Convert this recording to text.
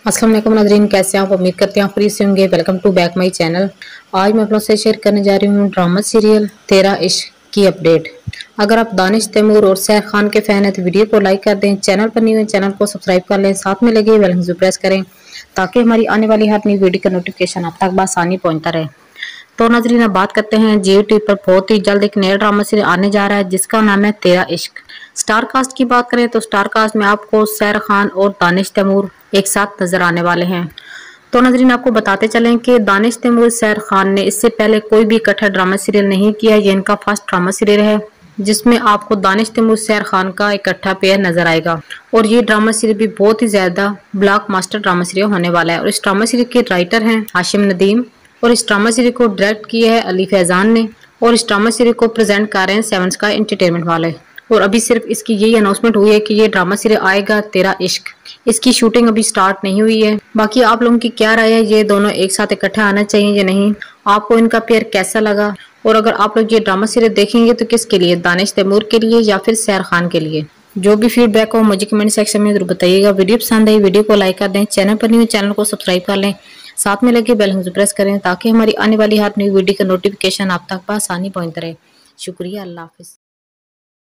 अस्सलाम वालेकुम नाज़रीन, कैसे हैं आप? उम्मीद करते हैं आप फ्री से होंगे। Welcome to back my channel. आज मैं आप लोगों से शेयर करने जा रही हूँ ड्रामा सीरियल तेरा इश्क की अपडेट। अगर आप दानिश तैमूर और सैर खान के फैन हैं तो वीडियो को लाइक कर दें, चैनल पर नहीं हुए चैनल को सब्सक्राइब कर लें, साथ में लगे बेल आइकन प्रेस करें ताकि हमारी आने वाली हर नई वीडियो का नोटिफिकेशन आप तक बआसानी पहुंचता रहे। तो नाज़रीन, अब बात करते हैं जियो टीवी पर बहुत ही जल्द एक नया ड्रामा सीरियल आने जा रहा है जिसका नाम है तेरा इश्क। स्टार कास्ट की बात करें तो स्टार कास्ट में आपको सैर खान और दानिश तैमूर एक साथ नजर आने वाले हैं। तो नाज़रीन, आपको बताते चलें कि दानिश तैमूर सैर खान ने इससे पहले कोई भी इकट्ठा ड्रामा सीरियल नहीं किया। ये इनका फर्स्ट ड्रामा सीरियल है जिसमें आपको दानिश तैमूर सैर खान का इकट्ठा पेयर नजर आएगा। और ये ड्रामा सीरियल भी बहुत ही ज्यादा ब्लॉकबस्टर ड्रामा सीरियल होने वाला है। और इस ड्रामा सीरियल के राइटर हैं हाशिम नदीम और इस ड्रामा सीरीज को डायरेक्ट किया है अली फैजान ने। और इस ड्रामा सीरीज को प्रेजेंट कर रहे हैं सेवन स्काई एंटरटेनमेंट वाले। और अभी सिर्फ इसकी यही अनाउंसमेंट हुई है कि ये ड्रामा सीरीज आएगा तेरा इश्क। इसकी शूटिंग अभी स्टार्ट नहीं हुई है। बाकी आप लोगों की क्या राय है, ये दोनों एक साथ इकट्ठा आना चाहिए या नहीं? आपको इनका पेयर कैसा लगा? और अगर आप लोग ये ड्रामा सीरीज देखेंगे तो किसके लिए, दानिश तैमूर के लिए या फिर सैर खान के लिए? जो भी फीडबैक हो मुझे कमेंट सेक्शन में जरूर बताइएगा। वीडियो पसंद आई वीडियो को लाइक कर दें, चैनल पर नहीं हो चैनल को सब्सक्राइब कर लें, साथ में लगे बेल आइकन प्रेस करें ताकि हमारी आने वाली हर नई वीडियो का नोटिफिकेशन आप तक बआसानी पहुंचता रहे। शुक्रिया, अल्लाह हाफिज।